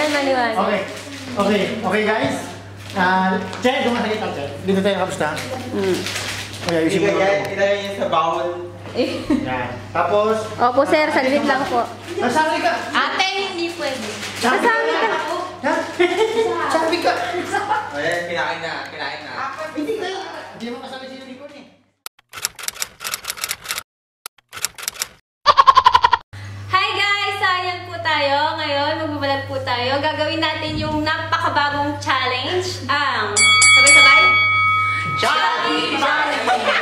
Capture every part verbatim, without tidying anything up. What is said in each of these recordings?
Yan, maliwanag. Okay. Okay. Okay, guys. Ah, Che, doon ka nakita, Che. Dito tayo kamusta? Hmm. Okay, ayusin mo. Ilagay niya sa bawal. Yan. Tapos... Opo, sir. Saglit lang po. Nasali ka! Ate, hindi pwede. Nasali ka! Ha? Sabi ka! Ayan, kinain na, kinain na. Hindi ka! Hindi mo kasali si Unicorn eh. Hi guys! Sayang po tayo. Ngayon, magbabalag po tayo. Gagawin natin yung napakabagong challenge. Ang... Sabay-sabay? Chubby Bunny!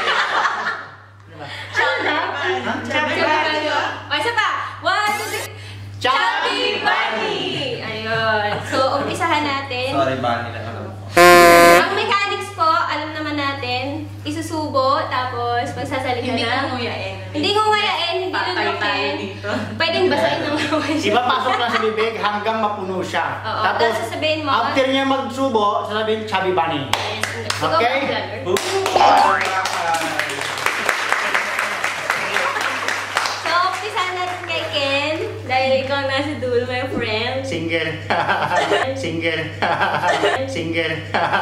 Chubby Bunny! O, isa pa! One, two, three! Chubby Bunny! Ayun. So, umpisahan natin. Sorry, Bunny lang alam ko. Ang mechanics po, alam naman natin, isusubo, tapos pagsasalita na. Hindi ka nguyain. Hindi ko nguyain, hindi lunukin. Pwedeng basahin ng kamay siya. Ipapasok lang sa bibig hanggang mapuno siya. Oo, Tapos, tapos sasabihin mo, after niya magsubo, sasabihin Chubby Bunny. Okay? So, umpisahan natin kay Ken. Dahil ikaw nasa dulo, my friend. Single. Single. Single.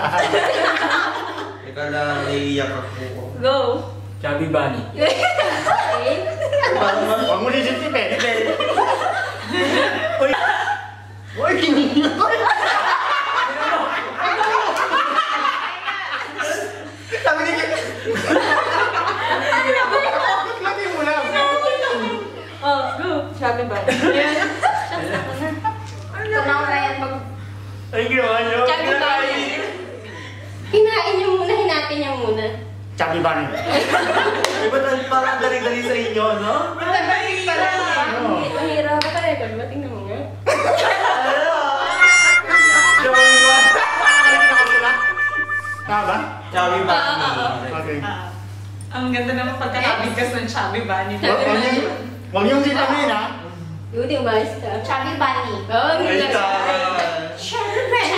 Ikaw lang, naiiyak ako. Go! Chubby Bunny. Okay. Huwag mo lisip eh. Uy! Uy! Sabi niya. Lagi mo lang. Oh, go! Chubby Bunny. Shots ako na. Tumaw na yan pag... Ay, ginawa niyo. Chubby Bunny. Hinain niyo muna, hinapin niyo muna. Chubby Bunny. Ay, ba't parang dali-dali sa inyo, no? Matabalik pala. Hindi, mahirap ka record ba? Tingnan mo nga. Chubby Bunny. Tama ba? Chubby Bunny. Okay. Ang ganda naman pagkakabigkas ng Chubby Bunny. Huwag yung... Huwag yung sitamin, ha? Yudi, umayos ka. Chubby Bunny. Oo, ang Ay, ganda. taray. Chubby Bunny.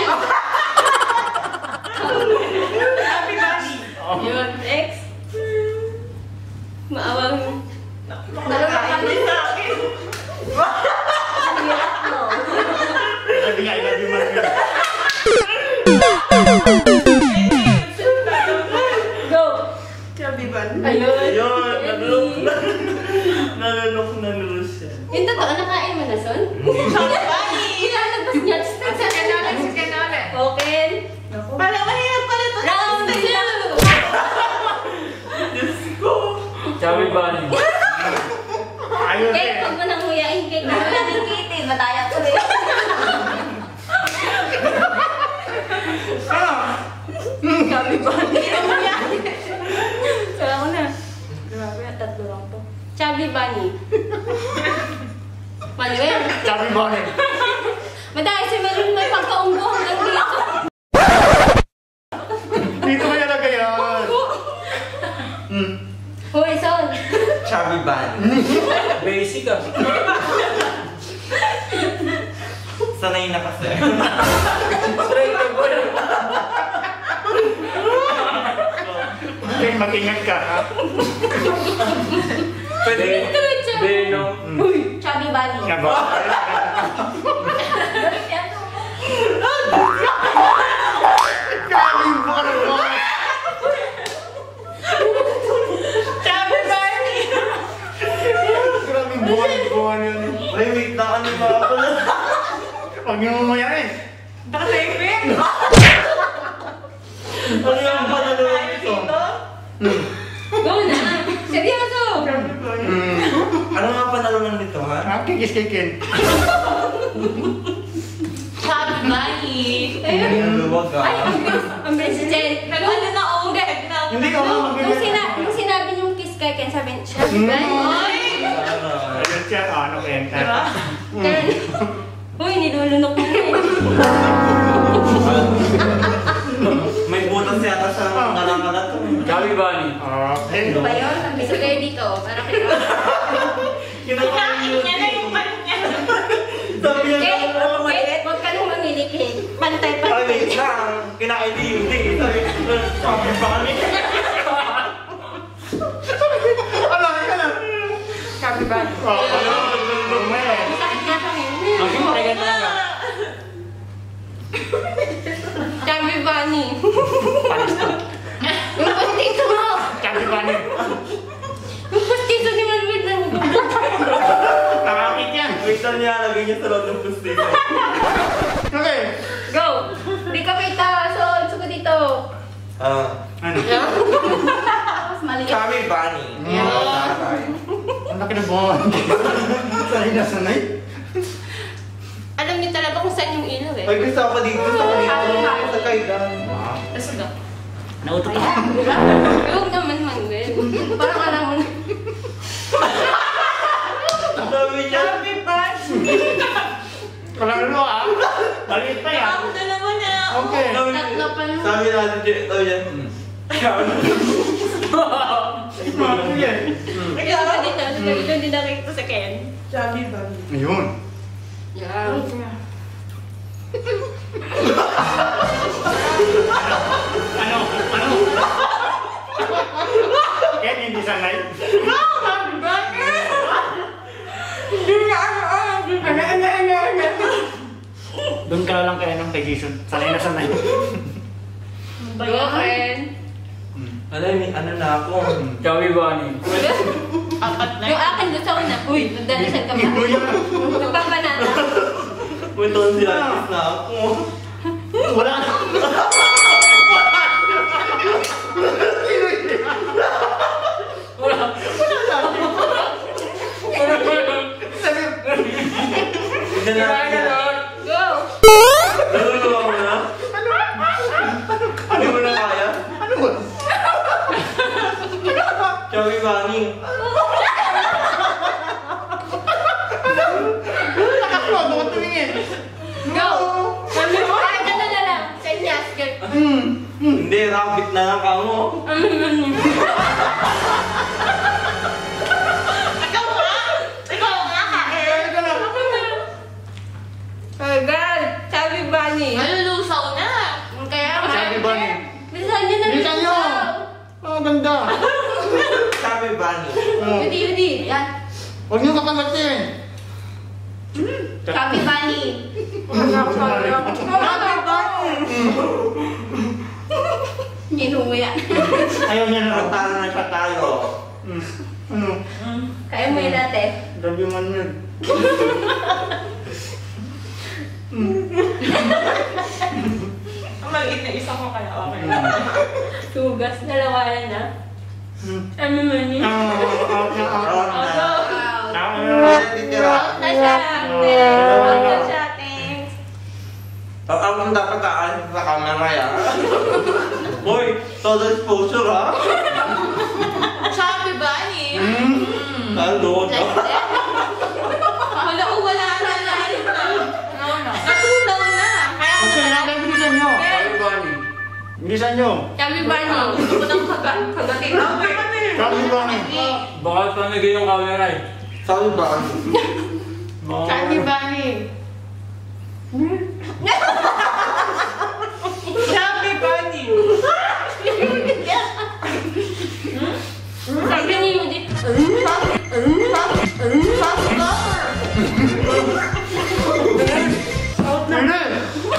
Chubby Bunny. Yun, next. Maawang... Nakakali sa akin. Sabi nga, I love you, Marvin. Go! Chubby Bunny. Ayun. Ayun, nalulok na. Nalulok na nalulok siya. Yung totoo, nakain mo na, son? Chubby Bunny. Ilalabas niya. Sa kanala, sa kanala. Okay. Pala, mahirap pala ito. Round two! Diyos ko. Chubby Bunny. Ayun Kate, eh. huwag mo nang huyain, Kate. Wala din Kate eh. Mataya ko eh. Chubby Bunny. So, ako na. Grabe, tatlo lang to. Chubby Bunny. Manuel. Chubby Bunny. Madaya si Manuel may pagkaunggo hanggang dito. Dito mo nilagay yan. Hmm. Hoy, son. Chubby Bunny. Basic ah. Sanay na kasi. Straight to boy. Okay, mag-ingat ka, ha? Pwede. Venom. Uy, Chubby Bunny. Nga ba? Galing mo ka naman. Chubby Bunny. Grabe buwan-buwan yun. Wait, wait, na ano ba ako? Huwag niyo mamayain. Nakasipin. Ano yung panalawang ito? Hmm. Go na. Seryoso. Hmm. Ano nga panalawang nito, ha? Ah, kikis-kikin. Chubby Bunny. Ayun. Luwag ka. Ay, ang bilis. Ang bilis si Jen. Nag-ano na ako. Hindi ako Nung, magbibigay. nung, sina, nung sinabi niyong kiss kay Ken, sabi niya, Chubby Bunny. Ayun siya, ano, kwenta. Turn. Uy, nilulunok mo na eh. May butas yata sa ngalangalat. Chubby Bunny. Okay. Ano ba yun? Gusto kayo dito. Para kayo. Kinakain Kinain niya na yung kanya. Sabi niya, Okay, ano okay. maliit? Huwag ka nang mamili, Ken. Ay, Pantay-pantay. wait lang. Kinain ni Yudi. Sabi, Chubby Bunny. Ano, ka na? Chubby Bunny. Oh, ano? Lumay. Sakit nga kami. Ang siyempre ka talaga. nilalagay niya sa loob ng pustiko. Okay. Go! Di ka kita. So, suko dito. Ah. Ano? Tapos maliit. Chubby Bunny. Ang laki ng buwan. Sanay na sanay. Alam niyo talaga kung saan yung ilaw eh. Ay, gusto ako dito. Gusto ako dito. Sa kaidan. Lasag ka. Nautot ako. Huwag naman, Manuel. Parang alam mo. Sabi niya. Chubby Bunny! Walang ano ah. Maliit pa yan. Ako na naman na. Okay. Sabi Tatlo pa lang. sabi natin dyan. Ito yan. Sige. Ikaw dito. Dito din nakikita sa Ken. Chubby Bunny. Ayun. Yeah. Ano? Ano? Ken, hindi sanay. Chubby Bunny! Hindi na ano ano. Ano ano ano ano. Doon ka lang kaya ng kay Jason. Sanay na sanay. Go, Ken. Ano, may ano na ako. Chubby Bunny. Apat na. Yung akin doon sa una. Uy, nagdadasal ka ba? Nagpapanata. Punta ko sila. Kiss na ako. Wala na. Wala. Hindi na Kaya natin. ganon. Go! Naluluwa mo na? Hindi mo na kaya? Ano ba? Chubby Bunny. Nakaklod ako tumingin. Go! Sabi mo? Ay, ano na lang. Kanyas. Hindi, rabbit na lang ka mo. Ikaw nga! Ikaw nga kain! Oh, girl. Chubby Bunny. Malulusaw na! Kaya nga. Chubby Bunny. Bilisan niyo na. Bilisan niyo. Oh, ganda. Chubby Bunny. Oh. Yudi, Yudi. Yan. Huwag niyo kapanggatin. Chubby Bunny. Chubby Bunny! Ginunguya. Ayaw niya na. Patalo na siya tayo. Mm. Ano? Kaya mo yun natin. Grabe man yun. Ang maliit na isa ko kaya okay. Tugas. Dalawa na. Ano man yun? Ah, out na, out Out na. na. Out na. Out titira. Na siya. Meron na siya. Thanks. Ako ang dapat aalis sa camera yan. Boy, todo exposure ha? Chubby Bunny! Ano? Wala ko wala na na. Natunaw na! Kaya Okay, natin bilisan niyo. Chubby Bunny. Bilisan niyo. Chubby Bunny. gusto ko ng kagat. Kagating. Chubby Bunny. Baka pamigay yung camera eh. Sabi ba? Chubby Bunny! Chubby Bunny! Sabi ni Yudi. Hindi.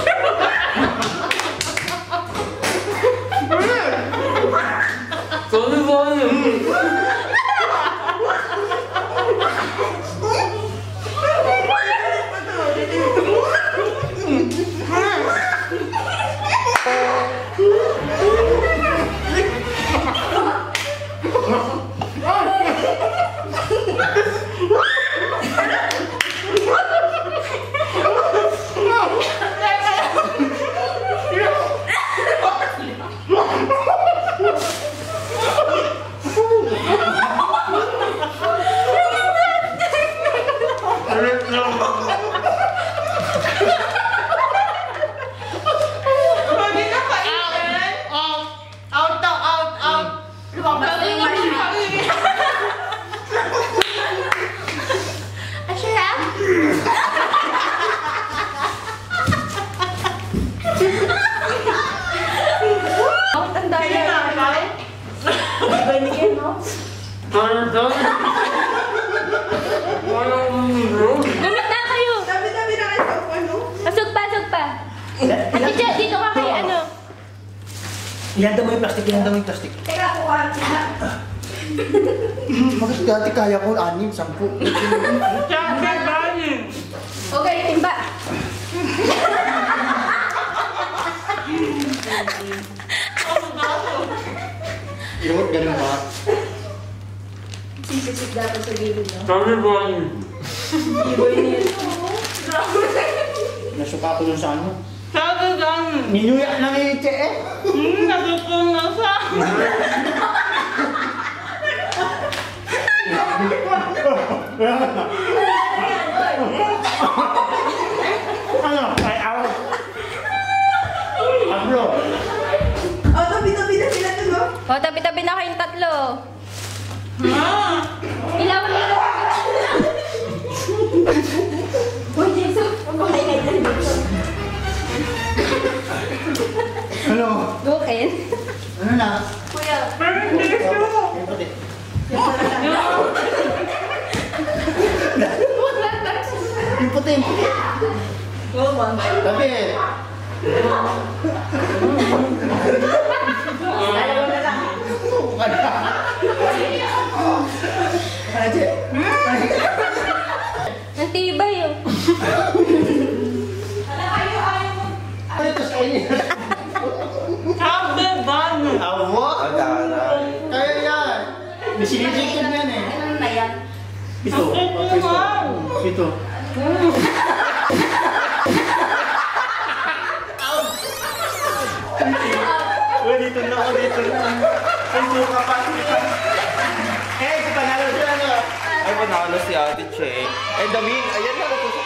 Chubby Bunny. Pwede na kainin! Out. Out daw, out, out. Lumabas na yung mali. Asya? Ang tanda Kaya yan. na, right? Ganyan, no? Pardon? Walang bro. Gumit na kayo. Dami-dami na kayo sa ano? Pasok pa, pasok pa. Dito, dito ka kay ano. Ihanda mo yung plastic, ihanda mo yung plastic. Teka, kuha na. Bakit dati kaya ko anim, sampu. Chubby Bunny. Yun, ganun ba? Sisisip dapat sa gilid, no? Kami Bonnie. Iboy niya. Nasuka ko dun sa ano. Sabi lang. Ninuyak na ni Che eh. Hmm, natutong na sa. Ano? Ay, out. Pablo. Oh, tabi-tabi na sila dun, no? O, tabi-tabi na kayong tatlo. Ah! Ilaw, ilaw. Uy, Jesus! Ang makinig na dito. Ano? Bukin. Ano na? Kuya, Yung puti. Yung puti, yung puti. oh, man. Tabi. Alam mo na lang. Ano, Che? Ang tibay, oh. Ano ito sa inyo? Sabi lang. Awa? Adara. Kaya yan. May sinisikin yan eh. Ano na yan? Ito. Ito. Ito. Uy, dito na ako, dito na. Ay, suka pa. Eh, si panalo siya, ano? Ay, panalo si Ate Che. Eh, dami. Ayan na,